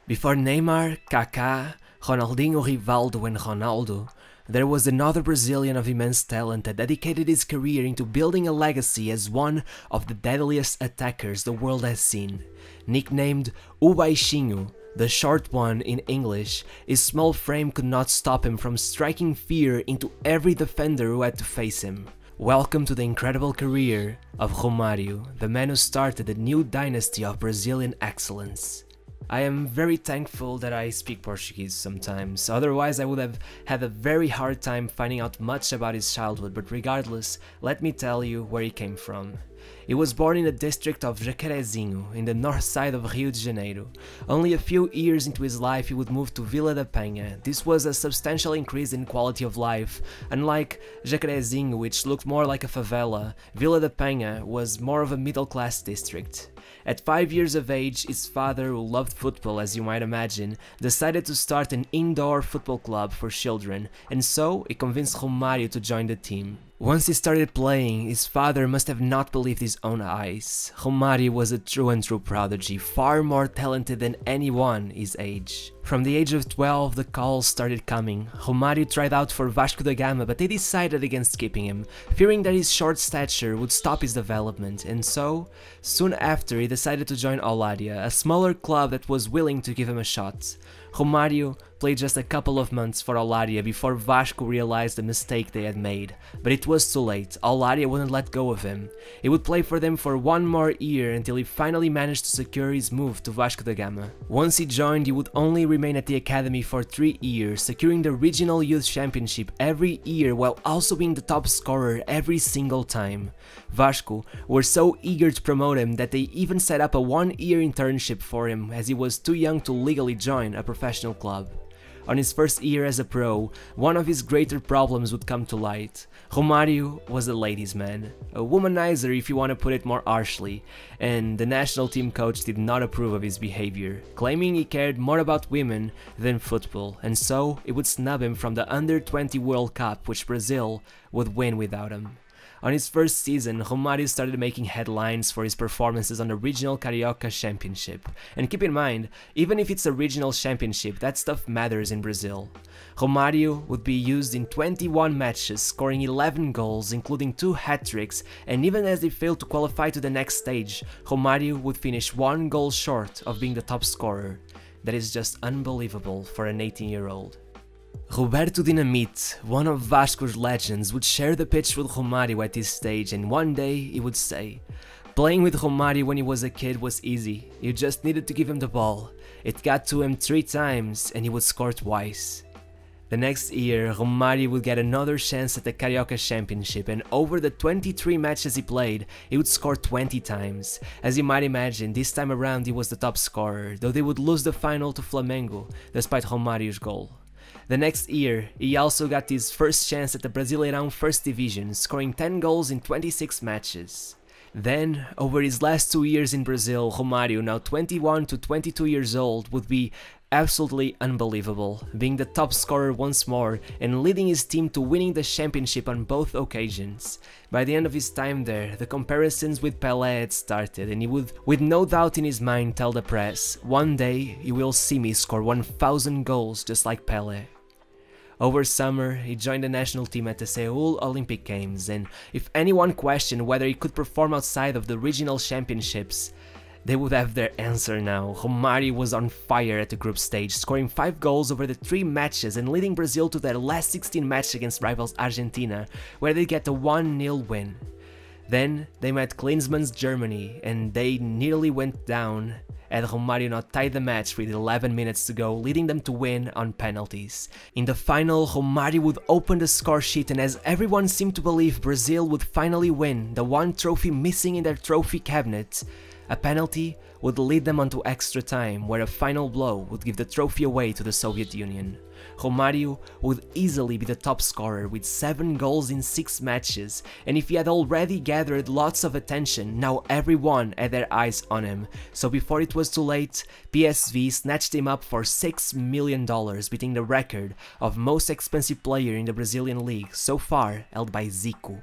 Before Neymar, Kaká, Ronaldinho, Rivaldo and Ronaldo, there was another Brazilian of immense talent that dedicated his career into building a legacy as one of the deadliest attackers the world has seen. Nicknamed O Baixinho, the short one in English, his small frame could not stop him from striking fear into every defender who had to face him. Welcome to the incredible career of Romário, the man who started a new dynasty of Brazilian excellence. I am very thankful that I speak Portuguese sometimes, otherwise I would have had a very hard time finding out much about his childhood, but regardless, let me tell you where he came from. He was born in the district of Jacarezinho, in the north side of Rio de Janeiro. Only a few years into his life he would move to Vila da Penha. This was a substantial increase in quality of life. Unlike Jacarezinho, which looked more like a favela, Vila da Penha was more of a middle-class district. At 5 years of age, his father, who loved football as you might imagine, decided to start an indoor football club for children, and so he convinced Romário to join the team. Once he started playing, his father must have not believed his own eyes. Romário was a true prodigy, far more talented than anyone his age. From the age of 12, the calls started coming. Romário tried out for Vasco da Gama, but they decided against keeping him, fearing that his short stature would stop his development, and so, soon after, he decided to join Olaria, a smaller club that was willing to give him a shot. Romário played just a couple of months for Olaria before Vasco realized the mistake they had made, but it was too late. Olaria wouldn't let go of him. He would play for them for one more year until he finally managed to secure his move to Vasco da Gama. Once he joined, he would only remain at the academy for 3 years, securing the regional youth championship every year while also being the top scorer every single time. Vasco were so eager to promote him that they even set up a 1-year internship for him, as he was too young to legally join a professional club. On his first year as a pro, one of his greater problems would come to light. Romário was a ladies' man, a womanizer if you want to put it more harshly, and the national team coach did not approve of his behavior, claiming he cared more about women than football, and so it would snub him from the Under-20 World Cup, which Brazil would win without him. On his first season, Romário started making headlines for his performances on the Regional Carioca Championship. And keep in mind, even if it's a regional championship, that stuff matters in Brazil. Romário would be used in 21 matches, scoring 11 goals, including 2 hat-tricks, and even as they failed to qualify to the next stage, Romário would finish 1 goal short of being the top scorer. That is just unbelievable for an 18-year-old. Roberto Dinamite, one of Vasco's legends, would share the pitch with Romário at this stage, and one day he would say, "Playing with Romário when he was a kid was easy, you just needed to give him the ball. It got to him 3 times and he would score twice." The next year, Romário would get another chance at the Carioca Championship, and over the 23 matches he played, he would score 20 times. As you might imagine, this time around he was the top scorer, though they would lose the final to Flamengo, despite Romário's goal. The next year, he also got his first chance at the Brasileirão First Division, scoring 10 goals in 26 matches. Then, over his last 2 years in Brazil, Romário, now 21 to 22 years old, would be absolutely unbelievable, being the top scorer once more and leading his team to winning the championship on both occasions. By the end of his time there, the comparisons with Pelé had started, and he would, with no doubt in his mind, tell the press, "One day you will see me score 1,000 goals just like Pelé." Over summer, he joined the national team at the Seoul Olympic Games, and if anyone questioned whether he could perform outside of the regional championships, they would have their answer now. Romário was on fire at the group stage, scoring 5 goals over the 3 matches and leading Brazil to their last 16 match against rivals Argentina, where they get a 1-0 win. Then they met Klinsmann's Germany, and they nearly went down, and Romário not tied the match with 11 minutes to go, leading them to win on penalties. In the final, Romário would open the score sheet, and as everyone seemed to believe Brazil would finally win, the one trophy missing in their trophy cabinet, a penalty would lead them onto extra time, where a final blow would give the trophy away to the Soviet Union. Romário would easily be the top scorer with 7 goals in 6 matches, and if he had already gathered lots of attention, now everyone had their eyes on him. So before it was too late, PSV snatched him up for $6 million, beating the record of most expensive player in the Brazilian league so far held by Zico.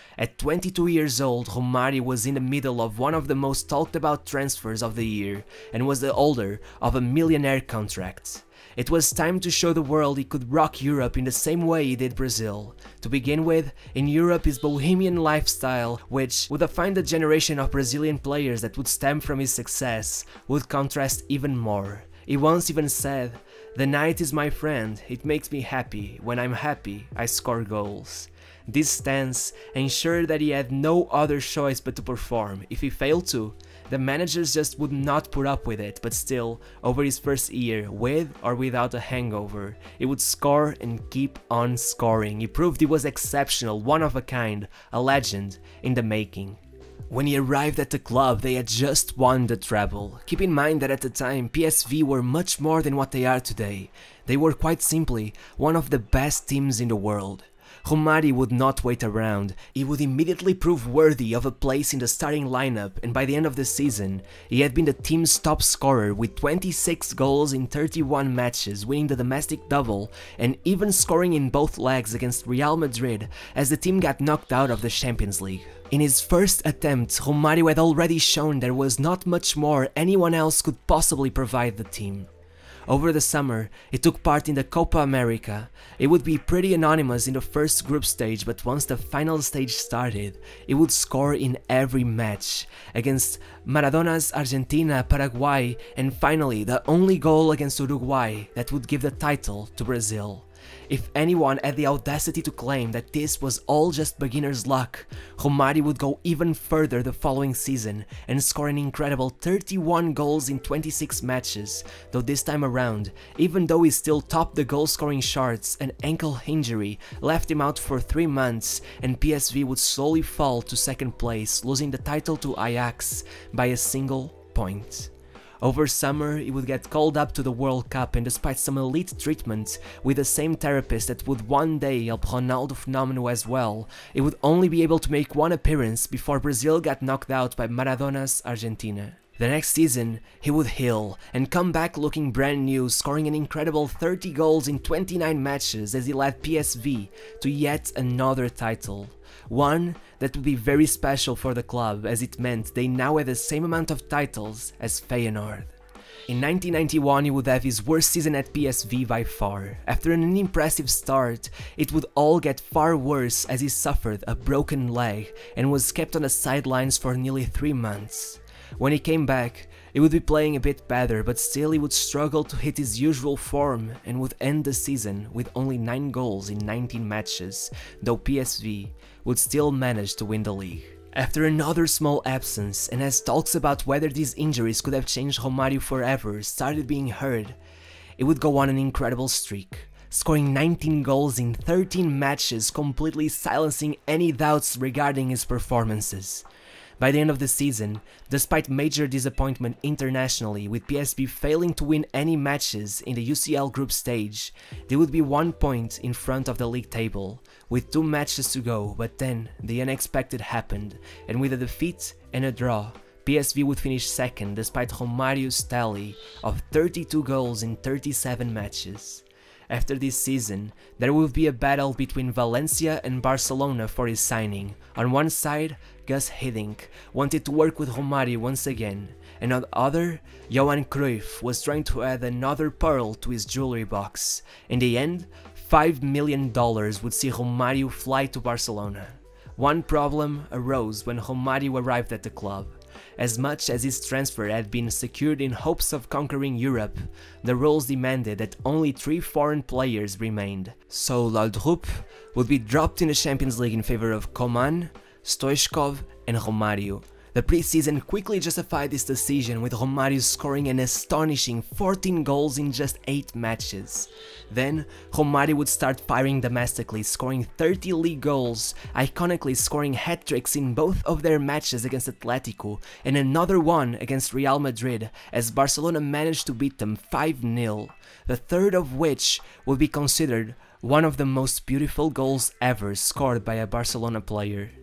At 22 years old, Romário was in the middle of one of the most talked about transfers of the year and was the holder of a millionaire contract. It was time to show the world he could rock Europe in the same way he did Brazil. To begin with, in Europe his bohemian lifestyle, which would define the generation of Brazilian players that would stem from his success, would contrast even more. He once even said, "The night is my friend, it makes me happy, when I'm happy, I score goals." This stance ensured that he had no other choice but to perform. If he failed to, the managers just would not put up with it, but still, over his first year, with or without a hangover, he would score and keep on scoring. He proved he was exceptional, one of a kind, a legend in the making. When he arrived at the club, they had just won the treble. Keep in mind that at the time, PSV were much more than what they are today. They were quite simply one of the best teams in the world. Romário would not wait around, he would immediately prove worthy of a place in the starting lineup, and by the end of the season, he had been the team's top scorer with 26 goals in 31 matches, winning the domestic double and even scoring in both legs against Real Madrid as the team got knocked out of the Champions League. In his first attempt, Romário had already shown there was not much more anyone else could possibly provide the team. Over the summer, he took part in the Copa America. It would be pretty anonymous in the first group stage, but once the final stage started, he would score in every match, against Maradona's Argentina, Paraguay, and finally the only goal against Uruguay that would give the title to Brazil. If anyone had the audacity to claim that this was all just beginner's luck, Romário would go even further the following season and score an incredible 31 goals in 26 matches, though this time around, even though he still topped the goal-scoring charts, an ankle injury left him out for 3 months and PSV would slowly fall to second place, losing the title to Ajax by a single point. Over summer, he would get called up to the World Cup, and despite some elite treatment with the same therapist that would one day help Ronaldo Fenómeno as well, he would only be able to make one appearance before Brazil got knocked out by Maradona's Argentina. The next season, he would heal and come back looking brand new, scoring an incredible 30 goals in 29 matches as he led PSV to yet another title. One that would be very special for the club, as it meant they now had the same amount of titles as Feyenoord. In 1991 he would have his worst season at PSV by far. After an unimpressive start, it would all get far worse as he suffered a broken leg and was kept on the sidelines for nearly 3 months. When he came back, he would be playing a bit better, but still he would struggle to hit his usual form and would end the season with only 9 goals in 19 matches, though PSV would still manage to win the league. After another small absence, and as talks about whether these injuries could have changed Romário forever started being heard, he would go on an incredible streak, scoring 19 goals in 13 matches, completely silencing any doubts regarding his performances. By the end of the season, despite major disappointment internationally, with PSV failing to win any matches in the UCL group stage, they would be 1 point in front of the league table, with 2 matches to go, but then the unexpected happened, and with a defeat and a draw, PSV would finish second despite Romário's tally of 32 goals in 37 matches. After this season, there will be a battle between Valencia and Barcelona for his signing. On one side, Gus Hiddink wanted to work with Romário once again, and on the other, Johan Cruyff was trying to add another pearl to his jewelry box. In the end, $5 million would see Romário fly to Barcelona. One problem arose when Romário arrived at the club. As much as his transfer had been secured in hopes of conquering Europe, the rules demanded that only 3 foreign players remained. So Laudrup would be dropped in the Champions League in favor of Coman, Stoichkov and Romário. The preseason quickly justified this decision, with Romário scoring an astonishing 14 goals in just 8 matches. Then, Romário would start firing domestically, scoring 30 league goals, iconically scoring hat-tricks in both of their matches against Atletico and another one against Real Madrid, as Barcelona managed to beat them 5-0, the third of which would be considered one of the most beautiful goals ever scored by a Barcelona player.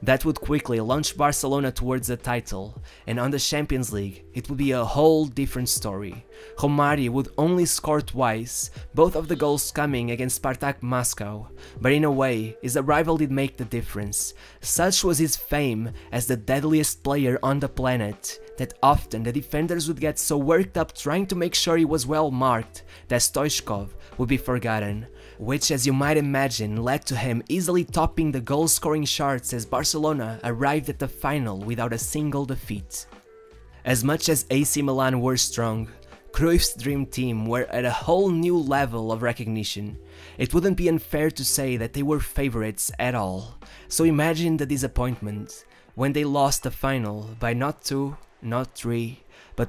That would quickly launch Barcelona towards the title, and on the Champions League, it would be a whole different story. Romário would only score twice, both of the goals coming against Spartak Moscow, but in a way, his arrival did make the difference. Such was his fame as the deadliest player on the planet, that often the defenders would get so worked up trying to make sure he was well marked that Stoichkov would be forgotten, which, as you might imagine, led to him easily topping the goal-scoring charts as Barcelona arrived at the final without a single defeat. As much as AC Milan were strong, Cruyff's dream team were at a whole new level of recognition. It wouldn't be unfair to say that they were favorites at all, so imagine the disappointment when they lost the final by not 2, not 3, but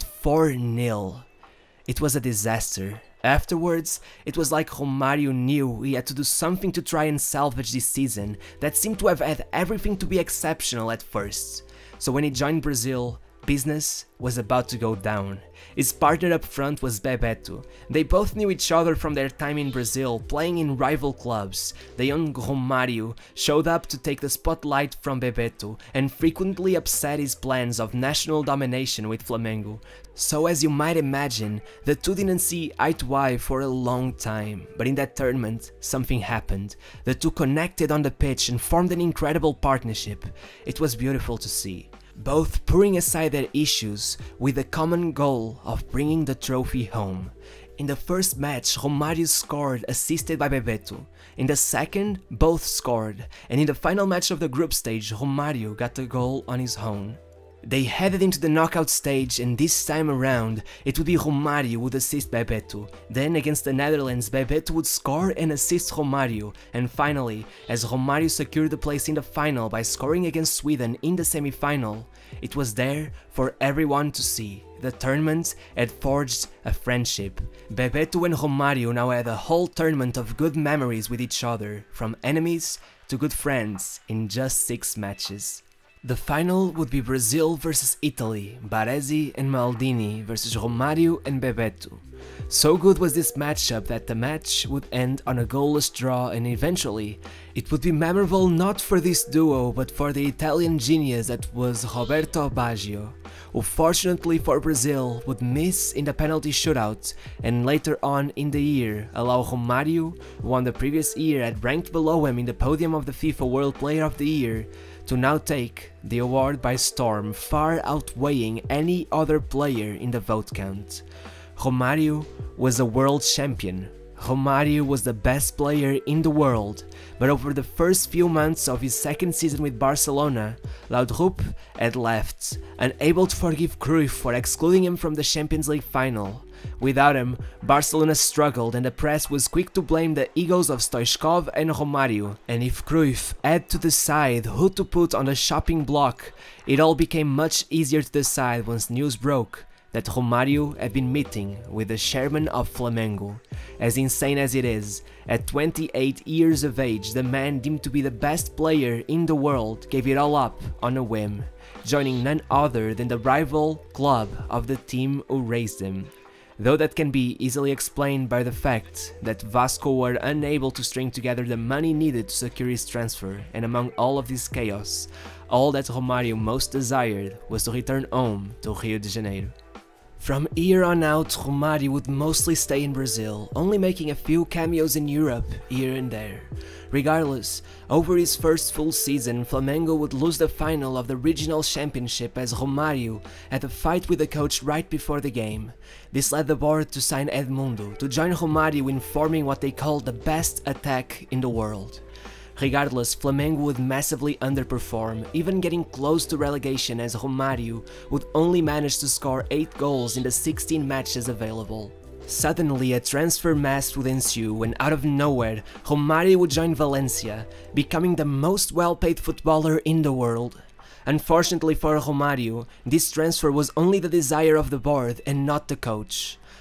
4-0. It was a disaster. Afterwards, it was like Romário knew he had to do something to try and salvage this season that seemed to have had everything to be exceptional at first. So when he joined Brazil, business was about to go down. His partner up front was Bebeto. They both knew each other from their time in Brazil, playing in rival clubs. The young Romário showed up to take the spotlight from Bebeto and frequently upset his plans of national domination with Flamengo. So as you might imagine, the two didn't see eye to eye for a long time, but in that tournament, something happened. The two connected on the pitch and formed an incredible partnership. It was beautiful to see, both putting aside their issues with the common goal of bringing the trophy home. In the first match, Romário scored, assisted by Bebeto. In the second, both scored, and in the final match of the group stage, Romário got the goal on his own. They headed into the knockout stage, and this time around, it would be Romário who would assist Bebeto. Then against the Netherlands, Bebeto would score and assist Romário, and finally, as Romário secured the place in the final by scoring against Sweden in the semi-final, it was there for everyone to see. The tournament had forged a friendship. Bebeto and Romário now had a whole tournament of good memories with each other, from enemies to good friends in just 6 matches. The final would be Brazil versus Italy, Baresi and Maldini versus Romário and Bebeto. So good was this matchup that the match would end on a goalless draw, and eventually it would be memorable not for this duo but for the Italian genius that was Roberto Baggio, who fortunately for Brazil would miss in the penalty shootout and later on in the year allow Romário, who on the previous year had ranked below him in the podium of the FIFA World Player of the Year, to now take the award by storm, far outweighing any other player in the vote count. Romário was a world champion. Romário was the best player in the world, but over the first few months of his second season with Barcelona, Laudrup had left, unable to forgive Cruyff for excluding him from the Champions League final. Without him, Barcelona struggled, and the press was quick to blame the egos of Stoichkov and Romário. And if Cruyff had to decide who to put on the chopping block, it all became much easier to decide once news broke that Romário had been meeting with the chairman of Flamengo. As insane as it is, at 28 years of age, the man deemed to be the best player in the world gave it all up on a whim, joining none other than the rival club of the team who raised him. Though that can be easily explained by the fact that Vasco were unable to string together the money needed to secure his transfer, and among all of this chaos, all that Romário most desired was to return home to Rio de Janeiro. From here on out, Romário would mostly stay in Brazil, only making a few cameos in Europe here and there. Regardless, over his first full season, Flamengo would lose the final of the regional championship as Romário had a fight with the coach right before the game. This led the board to sign Edmundo to join Romário in forming what they called the best attack in the world. Regardless, Flamengo would massively underperform, even getting close to relegation, as Romário would only manage to score 8 goals in the 16 matches available. Suddenly, a transfer mass would ensue when out of nowhere, Romário would join Valencia, becoming the most well-paid footballer in the world. Unfortunately for Romário, this transfer was only the desire of the board and not the coach.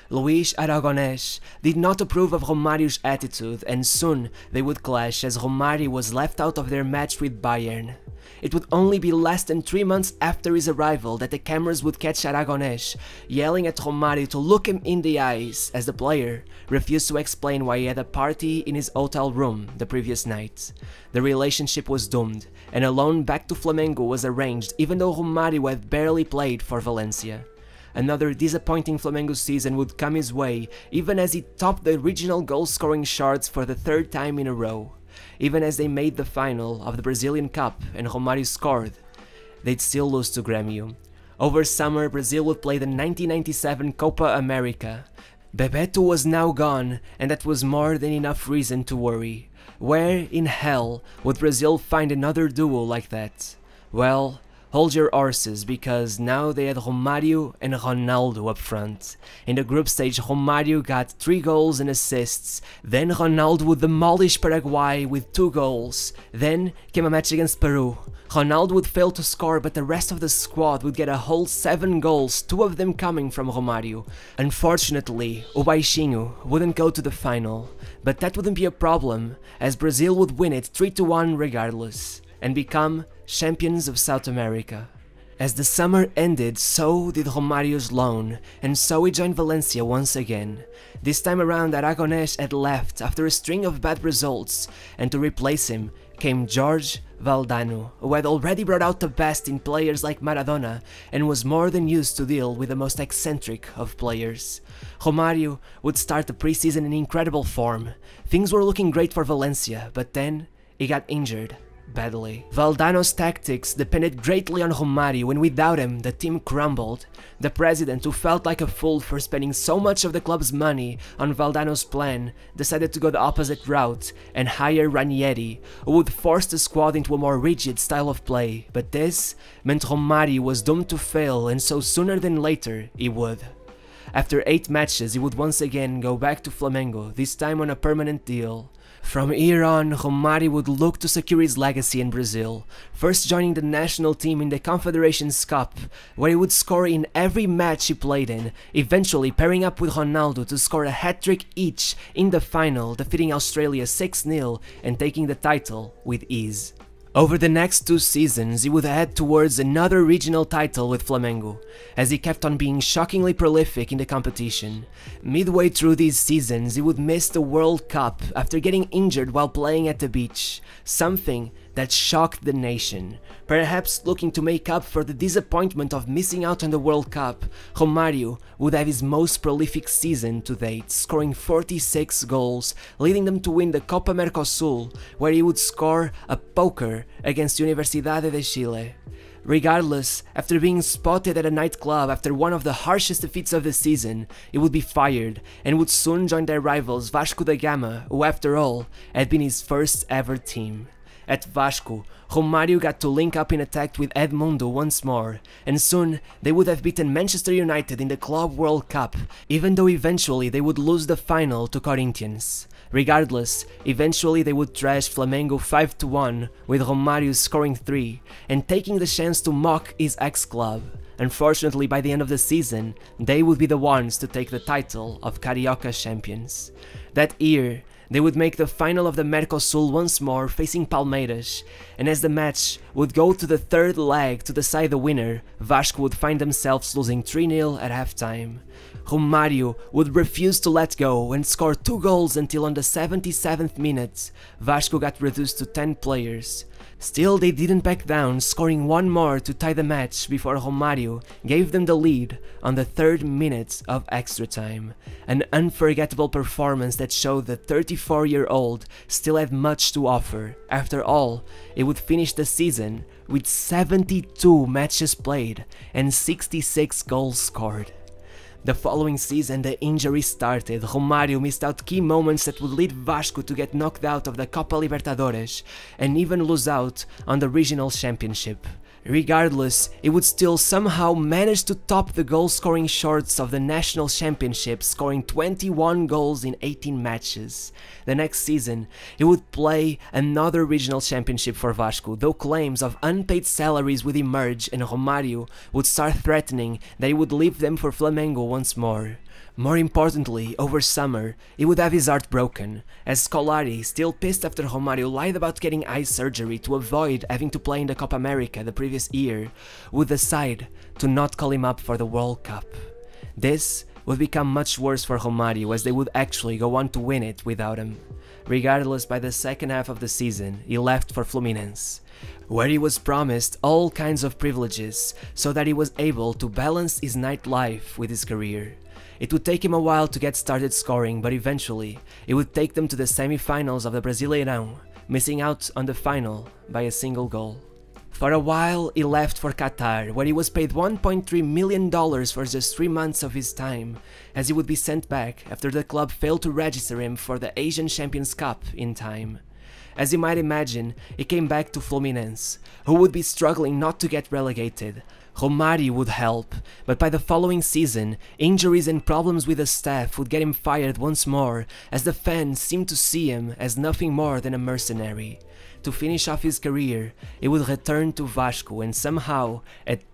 Luís Aragonés did not approve of Romario's attitude, and soon they would clash as Romario was left out of their match with Bayern. It would only be less than 3 months after his arrival that the cameras would catch Aragonés yelling at Romario to look him in the eyes as the player refused to explain why he had a party in his hotel room the previous night. The relationship was doomed, and a loan back to Flamengo was arranged even though Romario had barely played for Valencia. Another disappointing Flamengo season would come his way even as he topped the regional goal-scoring charts for the 3rd time in a row. Even as they made the final of the Brazilian Cup and Romario scored, they'd still lose to Grêmio. Over summer, Brazil would play the 1997 Copa America. Bebeto was now gone, and that was more than enough reason to worry. Where in hell would Brazil find another duo like that? Well, hold your horses, because now they had Romario and Ronaldo up front. In the group stage, Romario got 3 goals and assists, then Ronaldo would demolish Paraguay with 2 goals. Then came a match against Peru. Ronaldo would fail to score, but the rest of the squad would get a whole 7 goals, 2 of them coming from Romario. Unfortunately, o Baixinho wouldn't go to the final, but that wouldn't be a problem, as Brazil would win it 3-1 regardless, and become champions of South America. As the summer ended, so did Romario's loan, and so he joined Valencia once again. This time around, Aragonés had left after a string of bad results, and to replace him came Jorge Valdano, who had already brought out the best in players like Maradona and was more than used to deal with the most eccentric of players. Romario would start the preseason in incredible form. Things were looking great for Valencia, but then he got injured badly. Valdano's tactics depended greatly on Romario, and without him, the team crumbled. The president, who felt like a fool for spending so much of the club's money on Valdano's plan, decided to go the opposite route and hire Ranieri, who would force the squad into a more rigid style of play, but this meant Romario was doomed to fail, and so sooner than later, he would. After 8 matches, he would once again go back to Flamengo, this time on a permanent deal. From here on, Romario would look to secure his legacy in Brazil, first joining the national team in the Confederations Cup, where he would score in every match he played in, eventually pairing up with Ronaldo to score a hat-trick each in the final, defeating Australia 6-0 and taking the title with ease. Over the next 2 seasons, he would head towards another regional title with Flamengo, as he kept on being shockingly prolific in the competition. Midway through these seasons, he would miss the World Cup after getting injured while playing at the beach, something that shocked the nation. Perhaps looking to make up for the disappointment of missing out on the World Cup, Romario would have his most prolific season to date, scoring 46 goals, leading them to win the Copa Mercosul, where he would score a poker against Universidade de Chile. Regardless, after being spotted at a nightclub after one of the harshest defeats of the season, he would be fired and would soon join their rivals Vasco da Gama, who after all had been his first ever team. At Vasco, Romario got to link up in attack with Edmundo once more, and soon they would have beaten Manchester United in the Club World Cup, even though eventually they would lose the final to Corinthians. Regardless, eventually they would trash Flamengo 5-1, with Romario scoring 3, and taking the chance to mock his ex-club. Unfortunately, by the end of the season, they would be the ones to take the title of Carioca champions. That year, they would make the final of the Mercosul once more, facing Palmeiras, and as the match would go to the 3rd leg to decide the winner, Vasco would find themselves losing 3-0 at halftime. Romario would refuse to let go and score 2 goals until on the 77th minute, Vasco got reduced to 10 players. Still, they didn't back down, scoring 1 more to tie the match before Romario gave them the lead on the 3rd minute of extra time. An unforgettable performance that showed the 34-year-old still had much to offer. After all, it would finish the season with 72 matches played and 66 goals scored. The following season, the injury started. Romario missed out key moments that would lead Vasco to get knocked out of the Copa Libertadores and even lose out on the regional championship. Regardless, it would still somehow manage to top the goal-scoring charts of the national championship, scoring 21 goals in 18 matches. The next season, he would play another regional championship for Vasco, though claims of unpaid salaries would emerge and Romario would start threatening that he would leave them for Flamengo once more. More importantly, over summer, he would have his heart broken, as Scolari, still pissed after Romário lied about getting eye surgery to avoid having to play in the Copa America the previous year, would decide to not call him up for the World Cup. This would become much worse for Romário, as they would actually go on to win it without him. Regardless, by the second half of the season, he left for Fluminense, where he was promised all kinds of privileges so that he was able to balance his nightlife with his career. It would take him a while to get started scoring, but eventually it would take them to the semi-finals of the Brasileirão, missing out on the final by a single goal. For a while, he left for Qatar, where he was paid $1.3 million for just 3 months of his time, as he would be sent back after the club failed to register him for the Asian Champions Cup in time. As you might imagine, he came back to Fluminense, who would be struggling not to get relegated. Romário would help, but by the following season, injuries and problems with the staff would get him fired once more, as the fans seemed to see him as nothing more than a mercenary. To finish off his career, he would return to Vasco, and somehow, at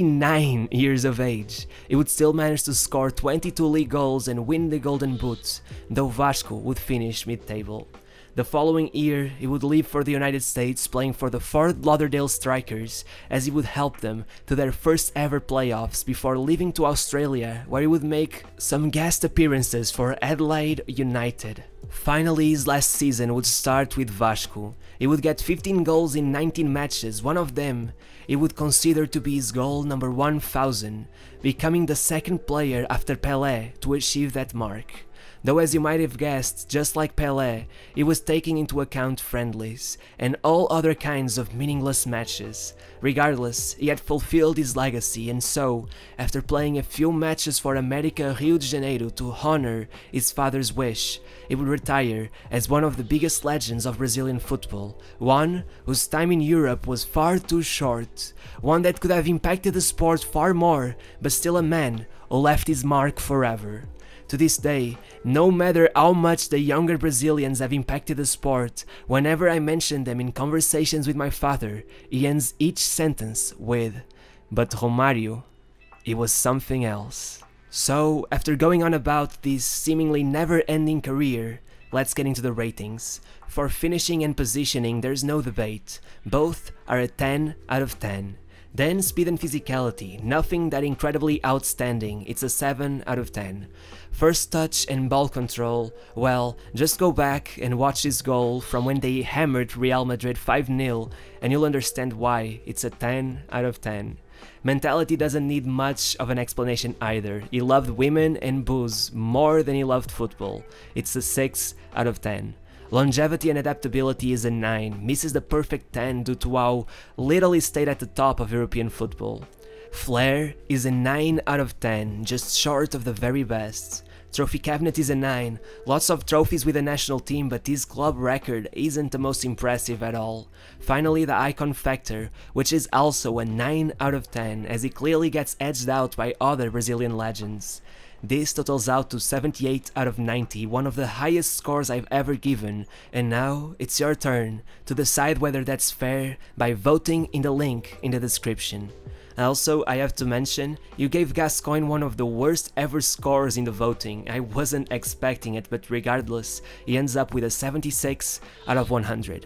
39 years of age, he would still manage to score 22 league goals and win the Golden Boot, though Vasco would finish mid-table. The following year, he would leave for the United States, playing for the Fort Lauderdale Strikers, as he would help them to their first ever playoffs before leaving to Australia, where he would make some guest appearances for Adelaide United. Finally, his last season would start with Vasco. He would get 15 goals in 19 matches, one of them he would consider to be his goal number 1000, becoming the second player after Pelé to achieve that mark. Though, as you might have guessed, just like Pelé, he was taking into account friendlies and all other kinds of meaningless matches. Regardless, he had fulfilled his legacy, and so, after playing a few matches for América Rio de Janeiro to honor his father's wish, he would retire as one of the biggest legends of Brazilian football, one whose time in Europe was far too short, one that could have impacted the sport far more, but still a man who left his mark forever. To this day, no matter how much the younger Brazilians have impacted the sport, whenever I mention them in conversations with my father, he ends each sentence with, "But Romário, it was something else." So, after going on about this seemingly never-ending career, let's get into the ratings. For finishing and positioning, there's no debate. Both are a 10 out of 10. Then speed and physicality, nothing that incredibly outstanding, it's a 7 out of 10. First touch and ball control, well, just go back and watch this goal from when they hammered Real Madrid 5-0 and you'll understand why it's a 10 out of 10. Mentality doesn't need much of an explanation either. He loved women and booze more than he loved football. It's a 6 out of 10. Longevity and adaptability is a 9, misses the perfect 10 due to how little he stayed at the top of European football. Flair is a 9 out of 10, just short of the very best. Trophy cabinet is a 9, lots of trophies with the national team, but his club record isn't the most impressive at all. Finally, the icon factor, which is also a 9 out of 10, as he clearly gets edged out by other Brazilian legends. This totals out to 78 out of 90, one of the highest scores I've ever given, and now it's your turn to decide whether that's fair by voting in the link in the description. Also, I have to mention, you gave Gascoigne one of the worst ever scores in the voting. I wasn't expecting it, but regardless, he ends up with a 76 out of 100.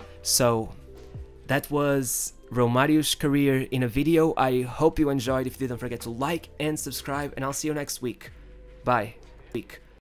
So, that was Romário's career in a video. I hope you enjoyed. If you did, don't forget to like and subscribe, and I'll see you next week. Bye.